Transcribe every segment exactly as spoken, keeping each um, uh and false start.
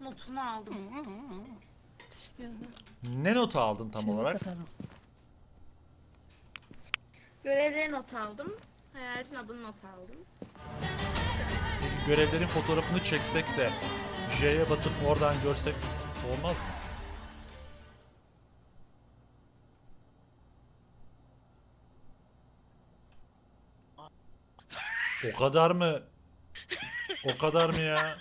notunu aldım. Ne notu aldın tam Şimdi olarak? katarım. Görevleri not aldım. Hayaletin adını not aldım. Peki görevlerin fotoğrafını çeksek de J'ye basıp oradan görsek olmaz mı? O kadar mı? O kadar mı ya?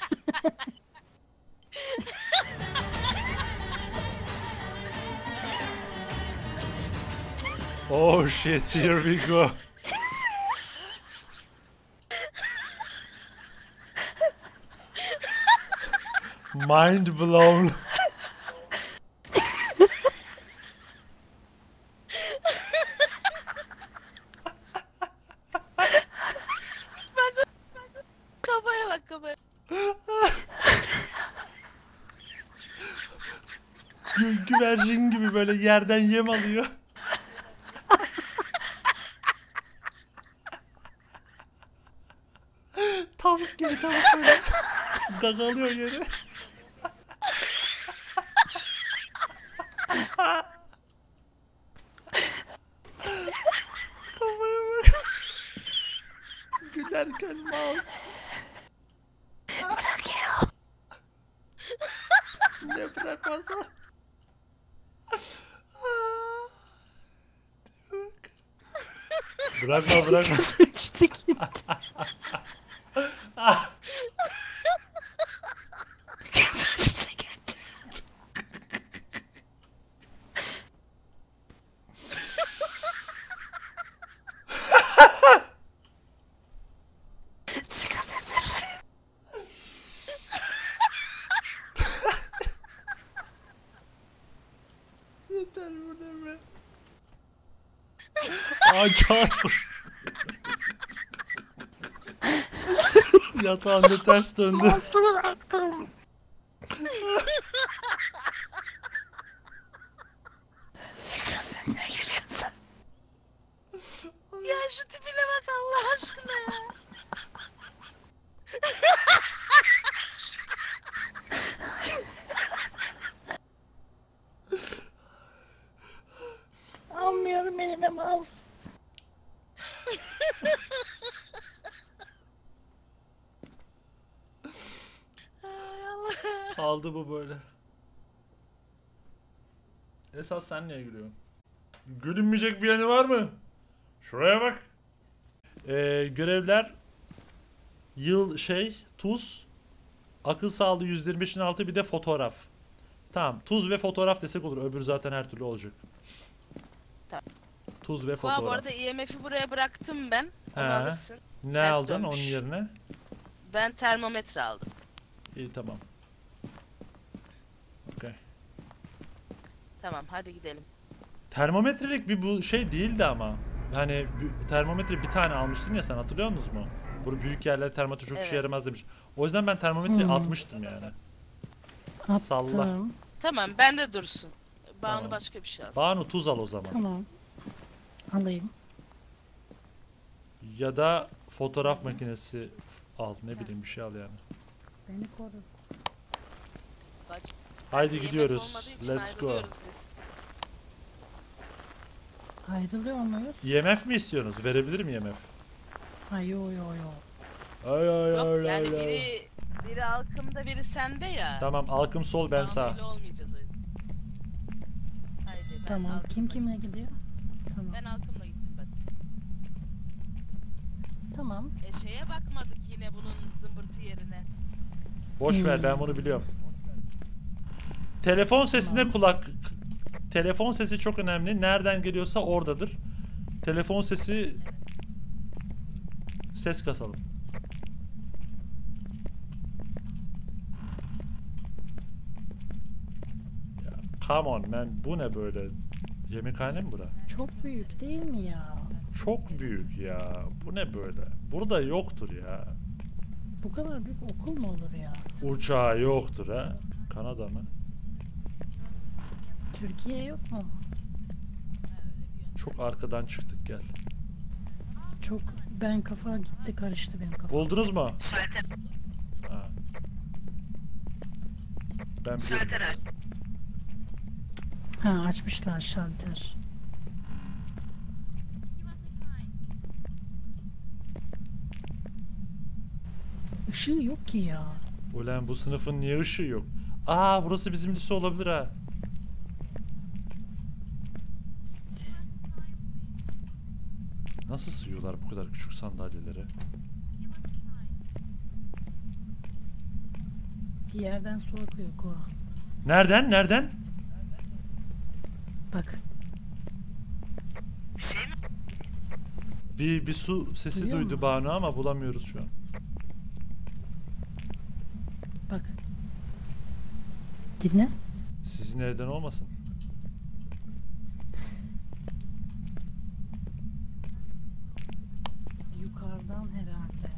Oh shit, here we go. Mind blown. Kafaya bak kafaya. Gü güvercin gibi böyle yerden yem alıyor. Tavuk gibi tavuk böyle gagalıyor yere. Kafaya bak. Gülerken mouse. Bırak ya. Ne bırakmazsa. Bırakma bırakma. Sıçtı gitti. Sıçtı gitti. Yeter bu ne be? Acayip. Yatağında ters döndü. Nasıl bıraktım? Ne gülüyorsun? Ya şu tipine bak Allah aşkına ya. Almıyorum elime mouse. Ay Allah. Kaldı bu böyle. Esas sen niye gülüyorsun? Gülünmeyecek bir yanı var mı? Şuraya bak. Ee, görevler yıl şey tuz akıl sağlığı yüzde yirmi beşin altı bir de fotoğraf. Tamam tuz ve fotoğraf desek olur. Öbürü zaten her türlü olacak. Tamam. Tuz ve Ha, fotoğraf. bu arada I M F'i buraya bıraktım ben. Onu He. alırsın. Ne ters aldın dönmüş. onun yerine? Ben termometre aldım. İyi tamam. Okay. Tamam hadi gidelim. Termometrelik bir bu şey değildi ama. Hani bir- termometre bir tane almıştın ya sen hatırlıyor musunuz mu? Bu büyük yerler termometre çok işe Evet. yaramaz demiş. O yüzden ben termometreyi Hmm. atmıştım yani. Attım. Salla. Tamam bende dursun. Banu Tamam. başka bir şey alsın. Banu tuz al o zaman. Tamam. Alayım. Ya da fotoğraf makinesi al ne bileyim bir şey al yani. Beni koru. Bak, Haydi I M F gidiyoruz. olmadığı için Let's go. ayrılıyoruz biz. Ayrılıyor muyuz? I M F mi istiyorsunuz? Verebilir mi I M F? Ay yo yo yo. Ay ay Yok ay yani ay ay. biri biri halkımda biri sende ya. Tamam alkım sol ben Banu'yla sağ. olmayacağız o yüzden. Haydi ben Tamam. halkımla Kim gittim. kimle gidiyor? Tamam. Ben halkımla gittim ben. Tamam. E şeye bakmadık yine bunun zımbırtı yerine. Boş ver ben bunu biliyorum. Telefon sesine Tamam. kulak. Telefon sesi çok önemli. Nereden geliyorsa oradadır. Telefon sesi ses kasalım. Ya, come on man bu ne böyle? Yemekhane mi bura? Çok büyük değil mi ya? Çok büyük ya. Bu ne böyle? Burada yoktur ya. Bu kadar büyük okul mu olur ya? Uçağı yoktur ha. Kanada mı? Türkiye yok mu? Çok arkadan çıktık gel. Çok ben kafa gitti karıştı benim kafa. Buldunuz mu? Ha. Ben biliyorum. Şalter aç. Ha açmışlar şalter. Işığı yok ki ya. Ulan bu sınıfın niye ışığı yok? Aa burası bizim lise olabilir ha. Nasıl sığıyorlar bu kadar küçük sandalyelere? Bir yerden su akıyor Koa. Nereden? Nereden? Bak. Bir bir su sesi Duyuyor duydu musun? Banu ama bulamıyoruz şu an. Bak. Dinle. Sizin evden olmasın. Yukarıdan herhalde.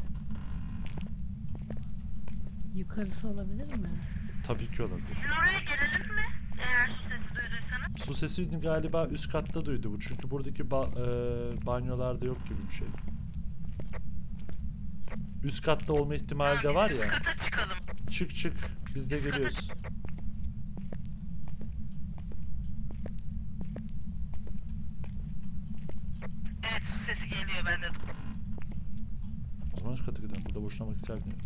Yukarısı olabilir mi? Tabii ki olabilir. Sizin oraya gelelim mi? Eğer su sesi duyduysanız. Su sesini galiba üst katta duydu bu. Çünkü buradaki ba- e, banyolarda yok gibi bir şey. Üst katta olma ihtimali de var Üst ya. kata çıkalım. Çık çık. Biz de geliyoruz. Evet su sesi geliyor bende. O zaman üst kata gidelim. Burada boşuna vakit kaybetmeyelim.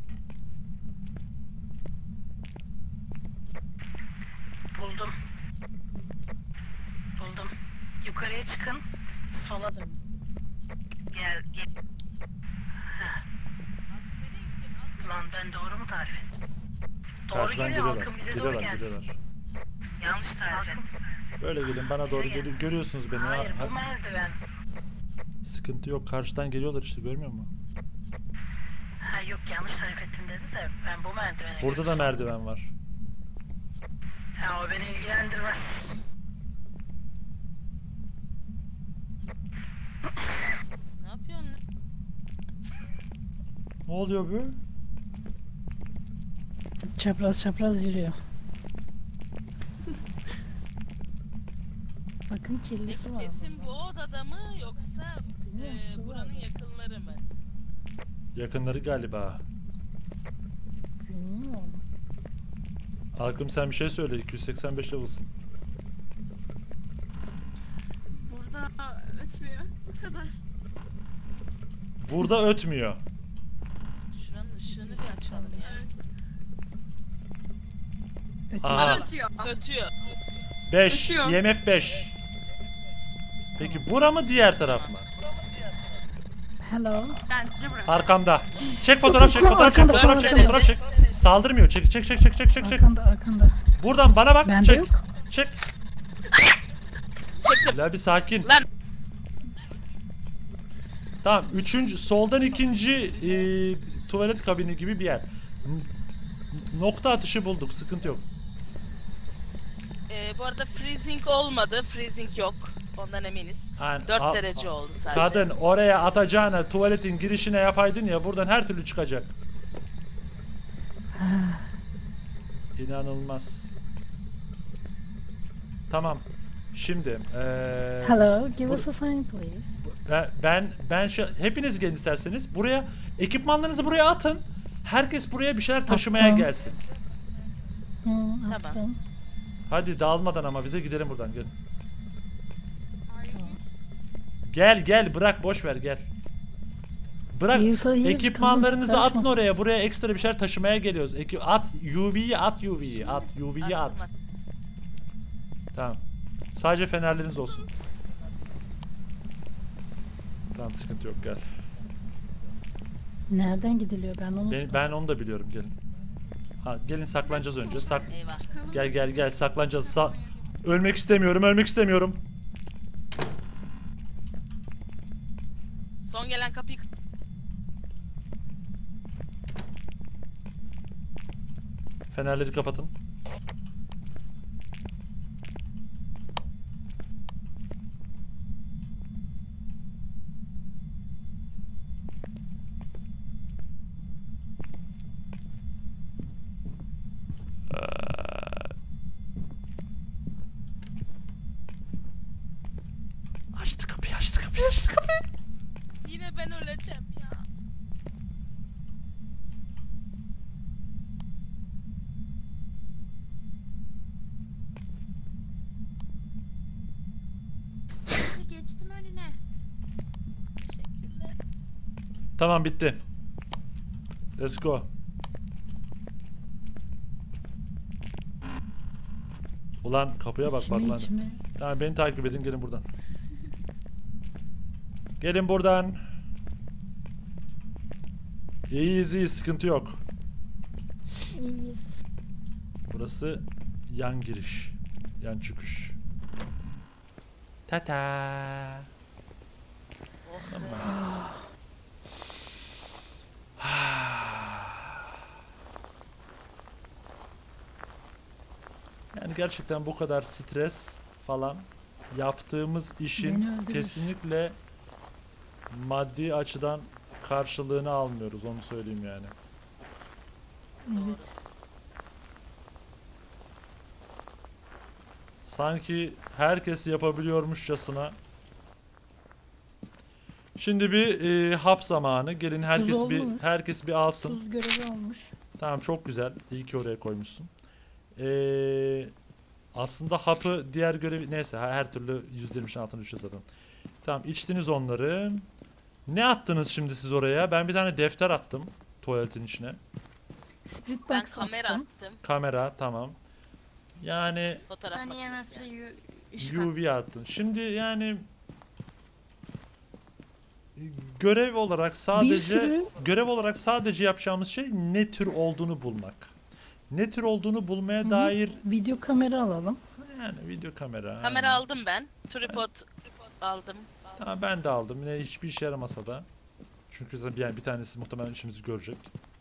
Buldum. Buldum. Yukarıya çıkın. Sola dön. Gel gel. Heh. Lan ben doğru mu tarif ettim? Doğru Karşıdan geliyor, geliyorlar. Halkım bize doğru Geliyorlar, geldi. geliyorlar. Yanlış tarif ettim. Böyle gelin bana doğru geliyor. Görüyorsunuz beni. Hayır ha. bu merdiven. Sıkıntı yok. Karşıdan geliyorlar işte, görmüyor musun? Ha yok yanlış tarif ettin dedi de ben bu merdivene Burada da merdiven var. Ha o beni ilgilendirmez. Ne yapıyorsun lan? Ne oluyor bu? Çapraz çapraz yürüyor. Bakın kirlisi Peki var. kesin burada. bu odada mı yoksa Bilmiyorum, e, su buranın var. yakınları mı? Yakınları galiba. Bilmiyorum. Halkım sen bir şey söyle. iki yüz seksen beş level'sın. Burada ötmüyor. Bu kadar. Burada ötmüyor. Şuranın ışığını bir açalım ya. Ötüyor. Aa. Ötüyor. Ötüyor. beş. Ötüyor. I M F beş. Peki bura mı diğer taraf mı? Bence Hello. burası. Arkamda. Çek fotoğraf çek fotoğraf çek Arkanda, fotoğraf çek arkanda. fotoğraf çek. Saldırmıyor. Çek çek çek çek çek çek çek. Arkanda arkanda. Buradan bana bak. Bende Çek. yok. Çek. Çektim. La bir sakin. Lan. Tamam. Üçüncü soldan ikinci e, tuvalet kabini gibi bir yer. N- Nokta atışı bulduk. Sıkıntı yok. E, bu arada freezing olmadı. Freezing yok. Ondan eminiz. Yani, dört a- derece a- oldu sadece. Kadın oraya atacağına tuvaletin girişine yapaydın ya, buradan her türlü çıkacak. İnanılmaz. Tamam. Şimdi eee, Hello. Give bu- us a sign please. ben ben, ben şu, hepiniz gelin isterseniz. Buraya ekipmanlarınızı buraya atın. Herkes buraya bir şeyler taşımaya Attım. gelsin. Hı, Tamam. attım. Hadi dağılmadan ama bize gidelim buradan, gelin. Ay, Gel gel bırak, boş ver, gel. Bırak, Hayır, hayır, ekipmanlarınızı kızım, atın karışma. oraya. Buraya ekstra bir şeyler taşımaya geliyoruz. Eki at U V'yi at U V'yi at U V'yi at. Attım, attım. Tamam. Sadece fenerleriniz olsun. Tamam, sıkıntı yok, gel. Nereden gidiliyor ben onu? Ben, ben onu da biliyorum, gelin. Ha, gelin saklanacağız önce. Sak Eyvah. gel gel gel saklanacağız. Sa ölmek istemiyorum, ölmek istemiyorum. Son gelen kapıyı Fenerleri kapatın. Açtı kapıyı, açtı kapıyı, açtı kapıyı. yine ben öleceğim ya. geçtim önüne. Teşekkürler. Tamam bitti. Let's go. Ulan kapıya bak bak İçime lan. içime. Tamam beni takip edin, gelin buradan. Gelin buradan. İyiyiz iyiyiz, sıkıntı yok. İyiyiz. Burası yan giriş. Yan çıkış. Tata. Oh be. Yani gerçekten bu kadar stres falan yaptığımız Beni işin öldürür. kesinlikle maddi açıdan karşılığını almıyoruz, onu söyleyeyim yani. Evet. Sanki herkes yapabiliyormuşçasına. Şimdi bir e, hap zamanı. Gelin herkes bir olmuş. herkes bir alsın. Tuz görevi olmuş. Tamam, çok güzel. İyi ki oraya koymuşsun. Ee, aslında hapı diğer görevi neyse her türlü yüzde yirmişin altına düşeceğiz zaten. Tamam, içtiniz onları. Ne attınız şimdi siz oraya? Ben bir tane defter attım tuvaletin içine. Split Ben box kamera attım. attım. Kamera tamam. Yani Fotoğraf Ben makinesi. E M F'le ışık U V attın. Şimdi yani görev olarak sadece sürü- görev olarak sadece yapacağımız şey ne tür olduğunu bulmak. Ne tür olduğunu bulmaya Hı hı. dair Video kamera alalım. yani video kamera. Kamera aldım ben. Tripod aldım. Tamam, ben de aldım. Yine hiçbir işe yaramasa da. Çünkü zaten yani bir tanesi muhtemelen işimizi görecek.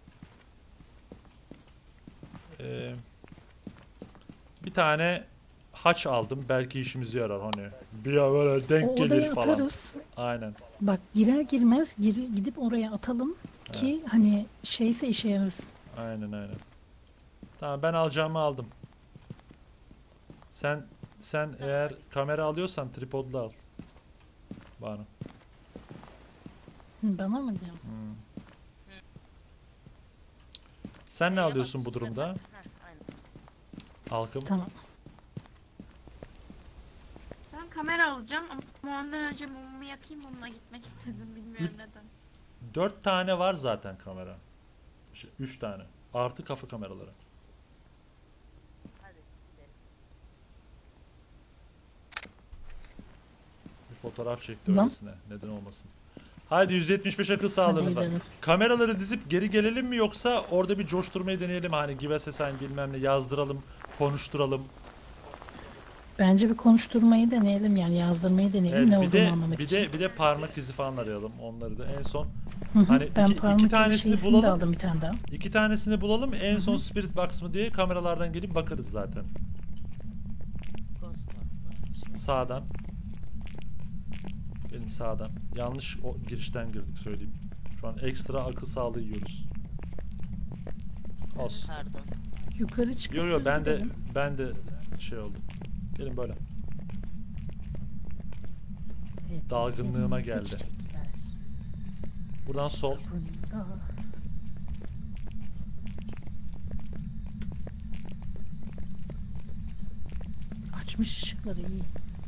Ee, bir tane haç aldım. Belki işimize yarar hani. Bir ya böyle denk O gelir odaya falan. atarız. Aynen. Bak girer girmez giri, gidip oraya atalım ki hani şeyse işe yarasın. Aynen aynen. Tamam, ben alacağımı aldım. Sen sen eğer kamera alıyorsan tripodla al. Bana. Hı, Bana mı diyorsun? Hmm. Sen ne Neye alıyorsun bu basıyorsun? durumda? Heh, aynen. Halkım. Tamam. Ben kamera alacağım ama ondan önce mumumu yakayım, bununla gitmek istedim, bilmiyorum neden. Dört tane var zaten kamera. Şey, üç tane. Artı kafa kameraları. Hadi gidelim. Bir fotoğraf çekti Lan. öylesine. Neden olmasın. Haydi yüzde yetmiş beş akıl sağlığımız Hadi var. gidelim. Kameraları dizip geri gelelim mi, yoksa orada bir coşturmayı deneyelim, hani give us a sign bilmem ne yazdıralım, konuşturalım. Bence bir konuşturmayı deneyelim, yani yazdırmayı deneyelim, Evet, ne bir olduğunu de anlamak bir için. de bir de parmak izi falan arayalım. Onları da en son Hı hı, hani ben iki- iki parmak izi tanesini şeysini de bulalım. aldım bir tane daha. iki tanesini bulalım. En son spirit box mı diye kameralardan gelip bakarız zaten. Ghost orb. Sağdan. Gelin sağdan. Yanlış o girişten girdik, söyleyeyim. Şu an ekstra akıl sağlığı yiyoruz. Olsun. Pardon. Yukarı çıkıp Yo yo düz ben de gidelim. ben de şey oldum. Gelin böyle. Evet, dalgınlığıma evet, geldi. çiçekler. Buradan sol. Burada. Açmış ışıkları iyi.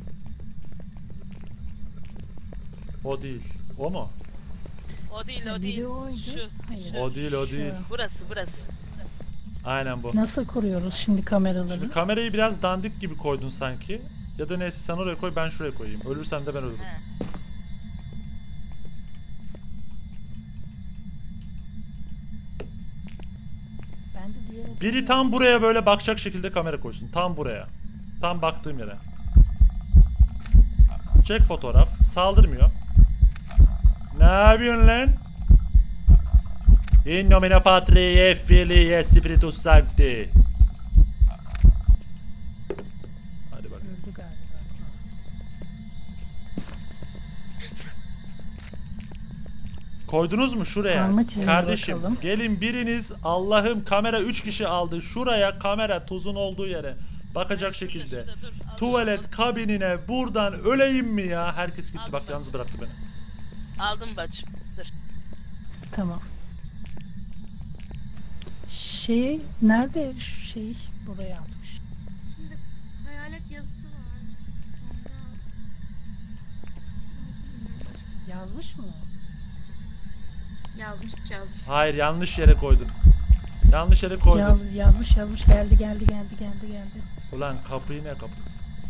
O değil. O mu? O değil o Biri değil. oydu. Şu. Hayır. şu. O değil, o Şu. değil. Burası burası. Aynen bu. Nasıl kuruyoruz şimdi kameraları? Şimdi kamerayı biraz dandik gibi koydun sanki. Ya da neyse, sen oraya koy, ben şuraya koyayım. Ölürsem de ben ölürüm. He. Ben de diğer Biri tam buraya böyle bakacak şekilde kamera koysun. Tam buraya. Tam baktığım yere. Çek fotoğraf. Saldırmıyor. Ne yapıyorsun lan? In nomine Patri Filii Spiritus Sancti. Hadi bak. öldü galiba. Koydunuz mu şuraya? Parmak izine Kardeşim bakalım. gelin biriniz, Allah'ım kamera üç kişi aldı. Şuraya kamera, tuzun olduğu yere bakacak Şurada, şekilde. şurada, dur. Alıyorum. Tuvalet kabinine buradan öleyim mi ya? Herkes gitti, Aldım bak ben. yalnız bıraktı beni. Aldım bacım. Dur. Tamam. Şey nerede şu şey buraya atmış. Şimdi hayalet yazısı var. Sonra Yazmış mı? Yazmış yazmış. Hayır, yanlış yere koydun. Yanlış yere koydun. Yaz, yazmış yazmış geldi geldi geldi geldi geldi. Ulan kapıyı ne kapı?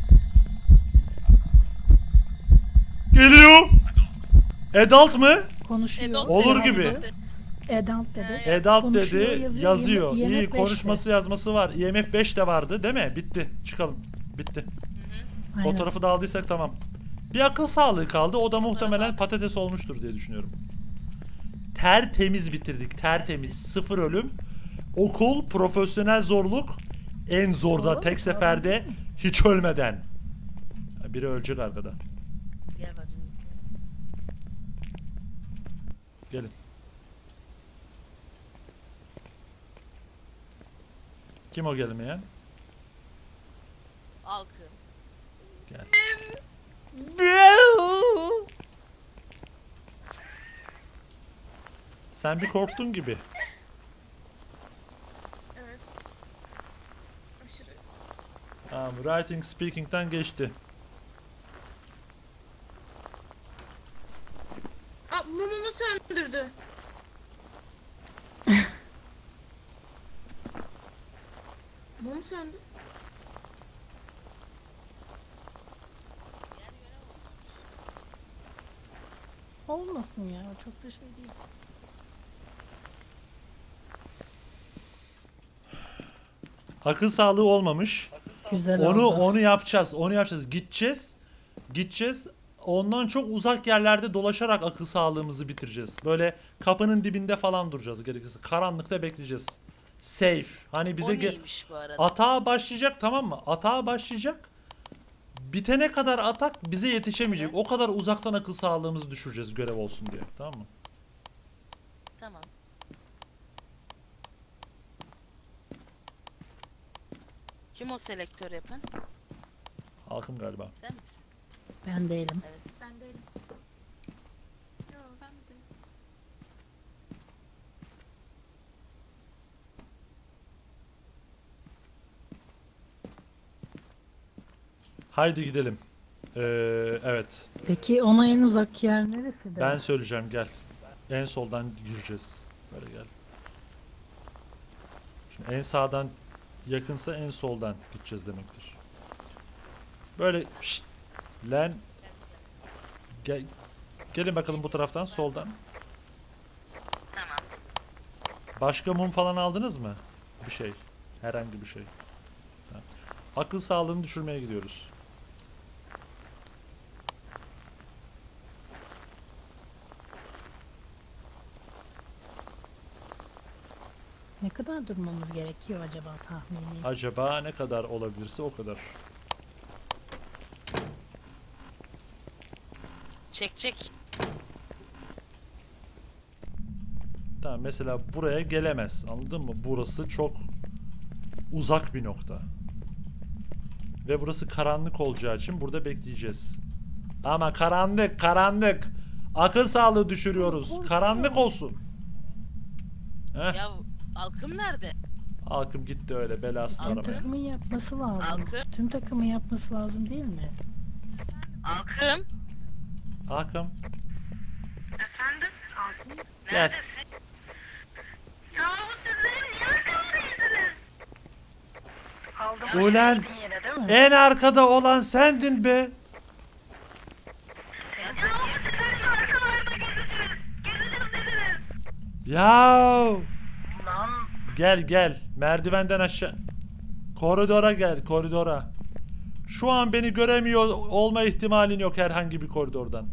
Geliyor. Adult mı? Konuşuyor. Adult Olur yazdı. gibi. Adult dedi. Adult Konuşuyor, dedi, yazıyor. yazıyor. I M F İyi, beşte. konuşması yazması var. I M F beş de vardı değil mi? Bitti. Çıkalım. Bitti. Aynen. Fotoğrafı da aldıysak tamam. Bir akıl sağlığı kaldı. O da muhtemelen patates olmuştur diye düşünüyorum. Tertemiz bitirdik. Tertemiz. Sıfır ölüm. Okul, profesyonel zorluk. En zorda Oğlum, tek seferde hiç ölmeden. Biri ölecek arkada. Gel bacım. Gelin. Kim o gelmeyen? Alkım. Gel. Sen bir korktun gibi. Evet. Aşırı. Tamam, writing speaking'den geçti. Aa, mumumu söndürdü. Mum söndü. Olmasın ya. Çok da şey değil. Akıl sağlığı olmamış. Güzel Onu oldu. onu yapacağız. Onu yapacağız. Gideceğiz. Gideceğiz. Ondan çok uzak yerlerde dolaşarak akıl sağlığımızı bitireceğiz. Böyle kapının dibinde falan duracağız gerekirse. Karanlıkta bekleyeceğiz. Safe. Hani bize O ge- neymiş bu arada? atağa başlayacak, tamam mı? Atağa başlayacak. Bitene kadar atak bize yetişemeyecek. O kadar uzaktan akıl sağlığımızı düşüreceğiz görev olsun diye. Tamam mı? Tamam. Kim o selektör yapan? Halkım galiba. Sen misin? Ben değilim. Ben değilim. Yo ben de değilim. Haydi gidelim. Ee, evet. Peki ona en uzak yer neresi de? Ben söyleyeceğim, gel. En soldan gireceğiz. Böyle gel. Şimdi en sağdan yakınsa en soldan gideceğiz demektir. Böyle şşt, lan gel, gelin bakalım bu taraftan, soldan. Tamam. Başka mum falan aldınız mı? Bir şey. Herhangi bir şey. Ha. Akıl sağlığını düşürmeye gidiyoruz. Ne kadar durmamız gerekiyor acaba tahmini? Acaba ne kadar olabilirse o kadar. Çek çek. Tamam, mesela buraya gelemez. Anladın mı? Burası çok uzak bir nokta. Ve burası karanlık olacağı için burada bekleyeceğiz. Ama karanlık, karanlık. Akıl sağlığı düşürüyoruz. Karanlık olsun. Heh. Ya Alkım nerede? Halkım gitti öyle belasını Halkım. aramaya. Takımın yapması lazım. Halkı. Tüm takımın yapması lazım değil mi? Alkım. Halkım Efendim? gel. Ya siz benim niye arkamdaydınız? Aldım. Ulan Yine değil mi? en arkada olan sendin be. Ya siz benim arkalarda gezeceğiz. Gezeceğiz dediniz. Ya Lan gel gel merdivenden aşağı. Koridora gel, koridora. Şu an beni göremiyor olma ihtimalin yok herhangi bir koridordan.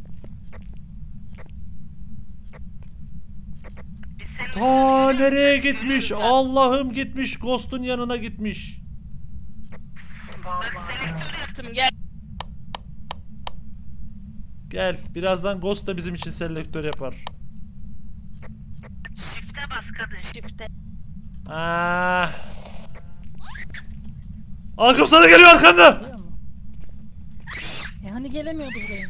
biz senin... Ta nereye gitmiş? Allah'ım gitmiş. Ghost'un yanına gitmiş. Vallahi. Selektör yaptım gel. Gel. Birazdan Ghost da bizim için selektör yapar. Shift'e bas kadın. Çifte. Ah. Akım sana geliyor arkanda. Biliyor mu? E hani gelemiyordu buraya.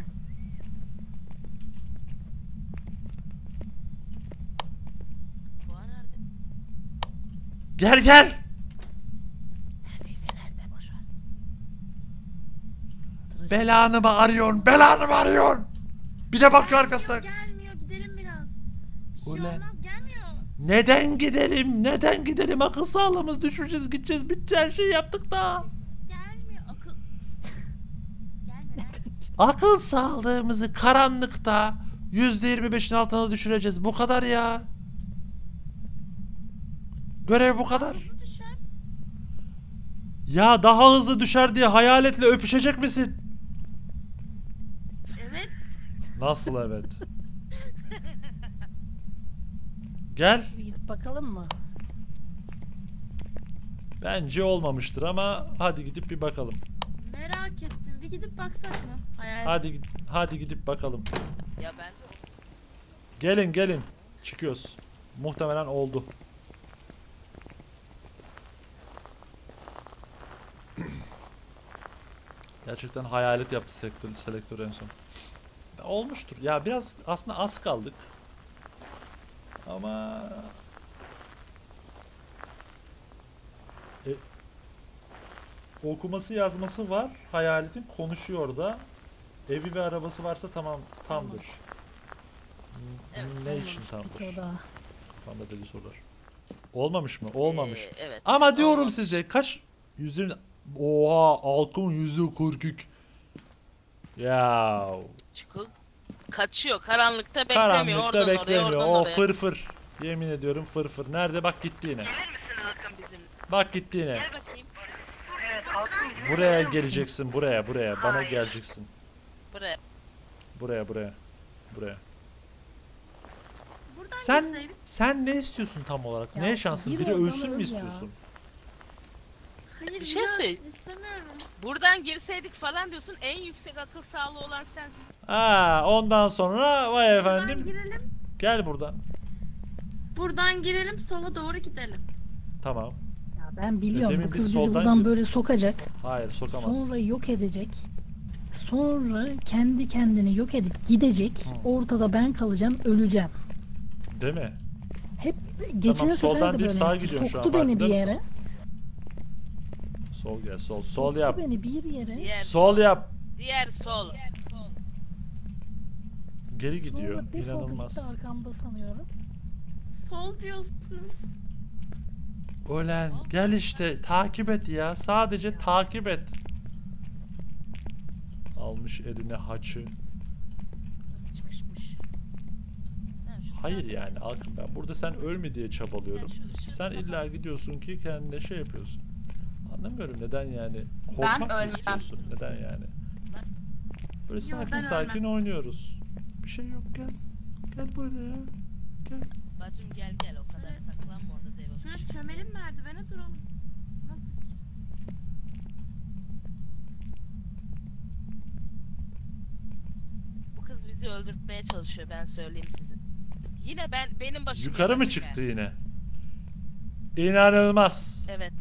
Bu an nerede? Gel gel. Neredeyse nerede boş ver. Belanı mı arıyorsun? Belanı mı arıyorsun? Bir de bakıyor arkasına. Gelmiyor, gidelim biraz. Bir şey Ulan. olmaz, gelmiyor. Neden gidelim? Neden gidelim? Akıl sağlığımız düşüreceğiz, gideceğiz, biteceğiz, her şey yaptık da. Gelmiyor, akıl. Gelme lan. Akıl sağlığımızı karanlıkta yüzde yirmi beşin altına düşüreceğiz. Bu kadar ya. Görev bu kadar. Hızlı düşer. Ya daha hızlı düşer diye hayaletle öpüşecek misin? Evet. Nasıl evet? Gel. Bir gidip bakalım mı? Bence olmamıştır ama hadi gidip bir bakalım. Merak ettim. Bir gidip baksak mı? Hayal. Hadi hadi gidip bakalım. Ya ben Gelin gelin. Çıkıyoruz. Muhtemelen oldu. Gerçekten hayalet yaptı selektör, selektör en son. Olmuştur. Ya biraz aslında az kaldık. Ama e, okuması yazması var. Hayaletin konuşuyor da. Evi ve arabası varsa tamam tamdır. Evet, Ne için tamdır? Peki o da. Kafamda deli sorular. Olmamış mı? Olmamış. Ee, evet. Ama diyorum olmamış. size kaç yüzün oha halkın yüzde kırk iki. Ya Çünkü kaçıyor. Karanlıkta beklemiyor. karanlıkta Oradan beklemiyor. oraya, oradan O oraya. fır fır. Yemin ediyorum fır fır. Nerede? Bak gitti yine. Gelir misin Akın bizimle? Bak gitti yine. Gel bakayım. Evet halkın bizi Buraya geleceksin buraya buraya. Bana Hayır. geleceksin. Buraya. Buraya buraya. Buraya. Buradan Sen girseydik. sen ne istiyorsun tam olarak? Ya, ne yaşansın? bir Biri oradan ölsün mü öl ya. istiyorsun? Hayır, Bir şey biraz söyle. istemiyorum. Buradan girseydik falan diyorsun. En yüksek akıl sağlığı olan sensin. Ha, ondan sonra vay Buradan efendim. girelim. Gel buradan. Buradan girelim, sola doğru gidelim. Tamam. Ya ben biliyorum Demin bu biz kız bizi soldan buradan girdik. böyle sokacak. Hayır sokamaz. Sonra yok edecek. Sonra kendi kendini yok edip gidecek. Hı. Ortada ben kalacağım, öleceğim. Değil mi? Hep geçen soldan sefer de deyip böyle sağa yaptı. gidiyorsun şu an, Soktu beni farkında bir mısın? yere. Sol gel sol. Sol Soktu yap. beni bir yere. Diğer Sol yap. Diğer sol. Geri gidiyor. Sonra defoldu İnanılmaz. gitti arkamda sanıyorum. Sol diyorsunuz. Ulan gel işte takip et ya. Sadece takip et. Almış eline haçı. Burası çıkışmış. Ha, şu Hayır sağ- yani Akın ben burada sen ölme diye çabalıyorum. Ya şu ışığı Sen kapat. illa gidiyorsun ki kendine şey yapıyorsun. Anlamıyorum neden yani. Korkmak mı ölmem. istiyorsun? Neden yani? Böyle Yo, sakin ben sakin ölmem. oynuyoruz. Bir şey yok gel. Gel böyle ya. Gel. Bacım gel gel o kadar saklanma orada deve Şöyle başı. çömelim merdivene duralım. Nasıl fikir? Bu kız bizi öldürtmeye çalışıyor ben söyleyeyim size. Yine ben benim başım Yukarı mı yanacak çıktı ha. yine? İnanılmaz. Evet.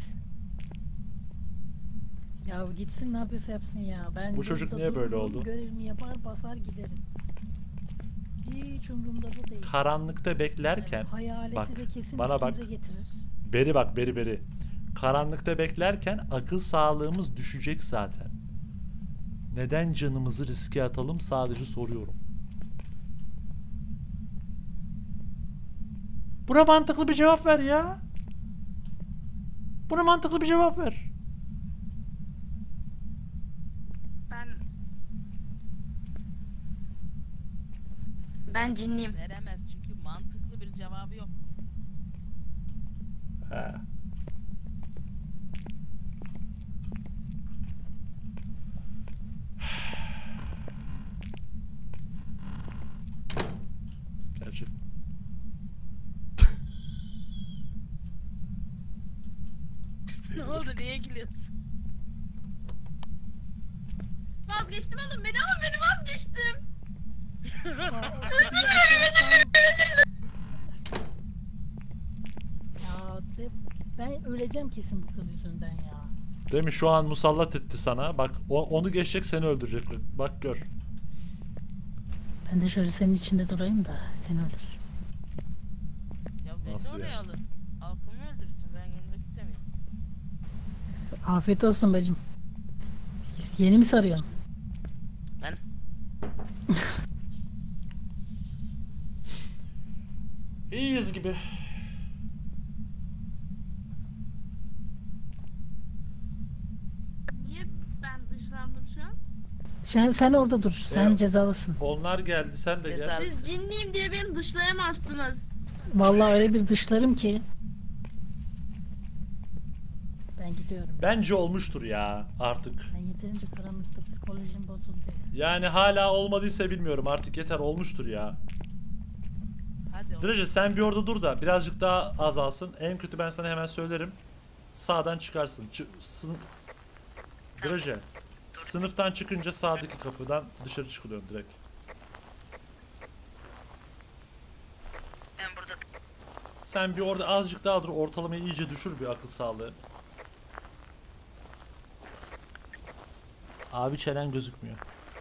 Ya gitsin ne yapıyorsa yapsın ya. Ben Bu çocuk burada niye böyle dururum, oldu? Görevimi yapar basar giderim. Hiç umurumda da değil. Karanlıkta beklerken Hayaleti bak, de kesin bana bak. üstümüze getirir. beri bak beri beri. Karanlıkta beklerken akıl sağlığımız düşecek zaten. Neden canımızı riske atalım sadece soruyorum. Buna mantıklı bir cevap ver ya. Buna mantıklı bir cevap ver. Ben... Ben cinliyim. Veremez çünkü mantıklı bir cevabı yok. He. Gerçi Ne oldu niye gülüyorsun? Vazgeçtim oğlum, beni alın, beni vazgeçtim. Ya de, ben öleceğim kesin bu kız yüzünden ya. değil mi şu an musallat etti sana. Bak o- onu geçecek seni öldürecek. Bak gör. Ben de şöyle senin içinde durayım da sen ölürsün. Ya beni Nasıl de oraya yani? alın. Halkımı öldürsün ben görmek istemiyorum. Afiyet olsun bacım. Yeni mi sarıyorsun? Ben İyiyiz gibi. Niye ben dışlandım şu an? Sen, sen orada dur. Sen Evet. cezalısın. Onlar geldi, sen de gel. Ceza- Siz cinliyim diye beni dışlayamazsınız. Vallahi öyle bir dışlarım ki. Ben gidiyorum. Bence olmuştur ya artık. Ben yeterince karanlıkta psikolojim bozuldu. Yani hala olmadıysa bilmiyorum, artık yeter, olmuştur ya. Hadi oğlum. Draje sen bir orada dur da birazcık daha azalsın. En kötü ben sana hemen söylerim. Sağdan çıkarsın. Çı sın Draje. Sınıftan çıkınca sağdaki kapıdan dışarı çıkılıyor direkt. Ben burada Sen bir orada azıcık daha dur, ortalamayı iyice düşür bir akıl sağlığı. Abi çenen gözükmüyor.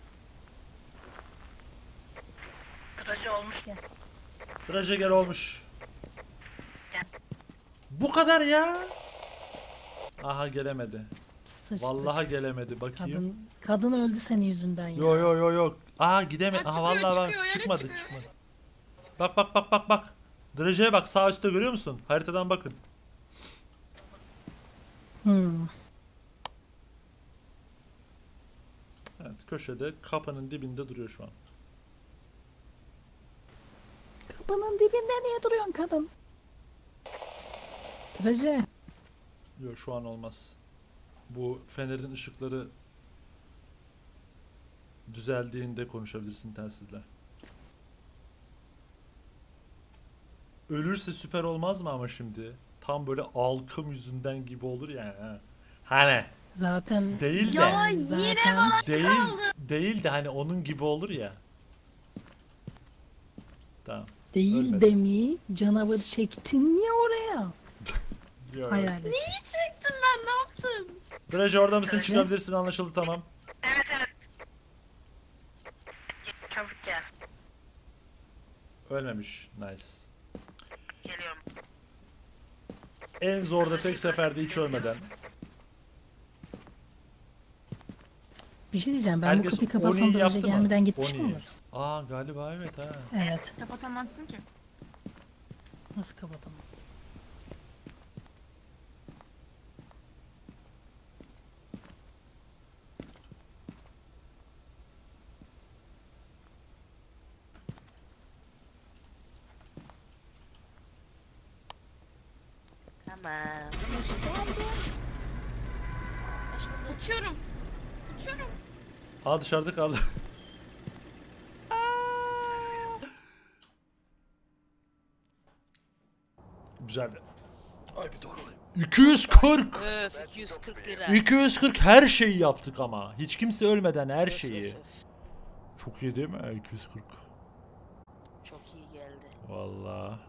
tıraşı olmuş. Draje gel olmuş. Gel. Bu kadar ya. Aha gelemedi. Sıçtık. Vallahi gelemedi, bakayım. Kadın, kadın öldü senin yüzünden ya. Yo yo yo yo. Aa gideme. Ha, Aha çıkıyor, vallahi bak çıkıyor, yere çıkmadı çıkıyor. çıkmadı. Bak bak bak bak bak. Draje'ye bak, sağ üstte görüyor musun? Haritadan bakın. Hmm. Evet, köşede kapının dibinde duruyor şu an. Kapının dibinde niye duruyorsun kadın? Traje. Yok şu an olmaz. Bu fenerin ışıkları düzeldiğinde konuşabilirsin telsizle. Ölürse süper olmaz mı ama şimdi? Tam böyle alkım yüzünden gibi olur yani. Ha. Hani Zaten değil de. Ya zaten yine bana Değil, değil de hani onun gibi olur ya. Tamam. değil ölmedi. de mi canavarı çektin ya oraya. Yok. Hayal et. çektim ben, ne yaptım? Draje orada mısın? Çıkabilirsin, anlaşıldı, tamam. Evet evet. Çabuk gel. Ölmemiş. Nice. Geliyorum. En zor da tek seferde hiç ölmeden. Bir şey diyeceğim, ben Herkes bu kapıyı kapatsam Oni'yi Traje yaptı mı? gelmeden gitmiş mi Oni'yi. olur? Aa galiba evet ha. Evet. Kapatamazsın ki. Nasıl kapatamam? Tamam. Hoş geldin. Hoş bulduk. Uçuyorum. Uçuyorum. Aa dışarıda kaldı. Güzeldi. Ay bir doğrulayayım. iki yüz kırk. Öf iki yüz kırk lira. iki yüz kırk her şeyi yaptık ama. Hiç kimse ölmeden her Öf, şeyi. öf, öf. Çok iyi değil mi? iki yüz kırk. Çok iyi geldi. Vallahi.